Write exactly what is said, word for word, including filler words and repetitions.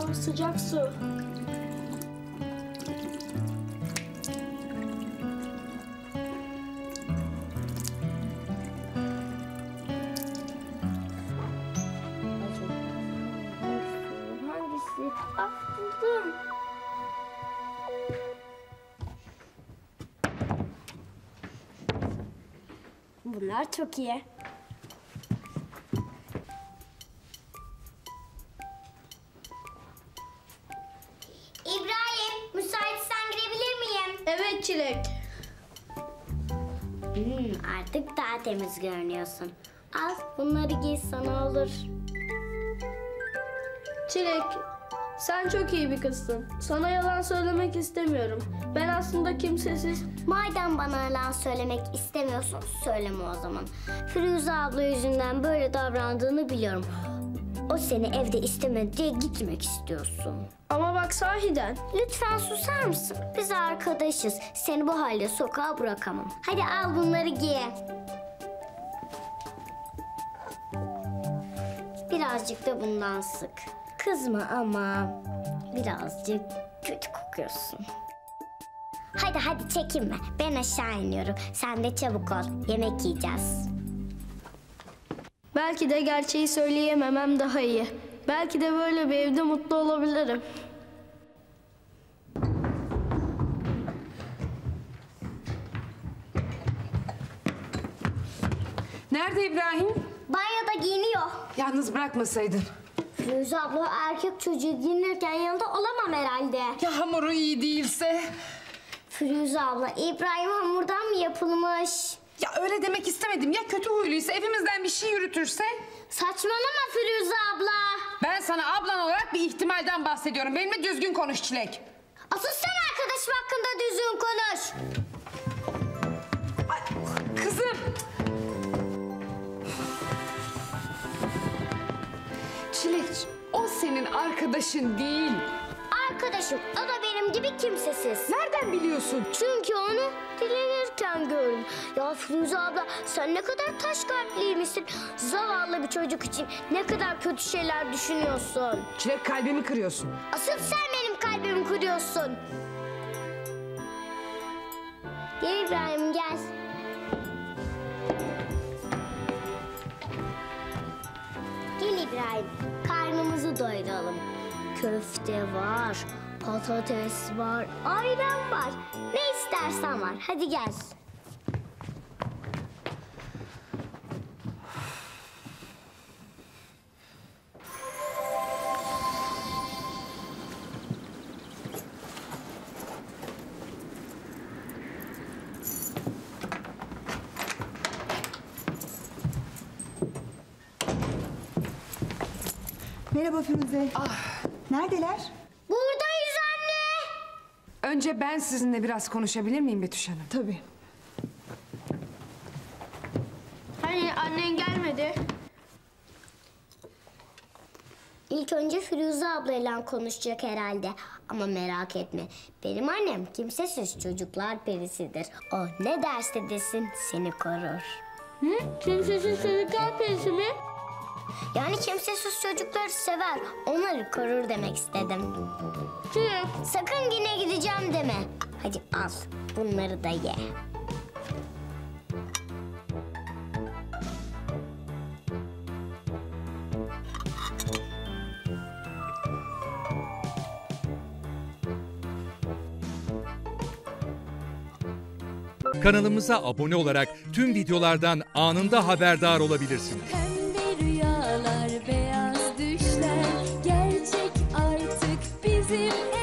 Aa, sıcak su. Hangisi? Ah, buldum. Bunlar çok iyi. İbrahim, müsaitsen girebilir miyim? Evet Çilek. Hmm, artık daha temiz görünüyorsun. Al, bunları giy, sana olur. Çilek, sen çok iyi bir kızsın. Sana yalan söylemek istemiyorum. Ben aslında kimsesiz... Madem bana yalan söylemek istemiyorsun, söyleme o zaman. Firuze abla yüzünden böyle davrandığını biliyorum. O seni evde istemedi diye gitmek istiyorsun. Ama bak sahiden. Lütfen susar mısın? Biz arkadaşız. Seni bu halde sokağa bırakamam. Hadi al bunları giy. Birazcık da bundan sık. Kızma ama birazcık kötü kokuyorsun. Hadi hadi çekinme. Ben aşağı iniyorum. Sen de çabuk ol. Yemek yiyeceğiz. Belki de gerçeği söyleyememem daha iyi. Belki de böyle bir evde mutlu olabilirim. Nerede İbrahim? Banyoda giyiniyor. Yalnız bırakmasaydın. Firuze abla erkek çocuğu giyinirken yanında olamam herhalde. Ya hamuru iyi değilse? Firuze abla, İbrahim hamurdan mı yapılmış? Ya öyle demek istemedim. Ya kötü huyluysa, evimizden bir şey yürütürse? Saçmalama Firuze abla. Ben sana ablan olarak bir ihtimalden bahsediyorum. Benimle düzgün konuş Çilek. Asıl sen arkadaşım hakkında düzgün konuş. Ay, kızım. Çilek, o senin arkadaşın değil. Arkadaşım, o da benim gibi kimsesiz. Nereden biliyorsun? Çünkü onu dilenirken gördüm. Ya Firuze abla, sen ne kadar taş kalpliymişsin. Zavallı bir çocuk için ne kadar kötü şeyler düşünüyorsun. Çilek, kalbimi kırıyorsun. Asıl sen benim kalbimi kırıyorsun. Gel İbrahim, gel. Gel İbrahim, karnımızı doyuralım. Köfte var, patates var, ayran var. Ne istersen var. Hadi gel. Merhaba Firuze. Ah. Neredeler? Buradayız anne. Önce ben sizinle biraz konuşabilir miyim Betüş Hanım? Tabii. Hani annen gelmedi? İlk önce Firuze ablayla konuşacak herhalde. Ama merak etme. Benim annem kimsesiz çocuklar perisidir. O ne derse desin seni korur. Hı? Kimsesiz çocuklar perisi mi? Yani kimsesiz çocukları sever. Onları korur demek istedim. Çilek. Sakın yine gideceğim deme. Hadi al. Bunları da ye. Kanalımıza abone olarak tüm videolardan anında haberdar olabilirsiniz. Pembe rüyalar, beyaz düşler gerçek artık bizim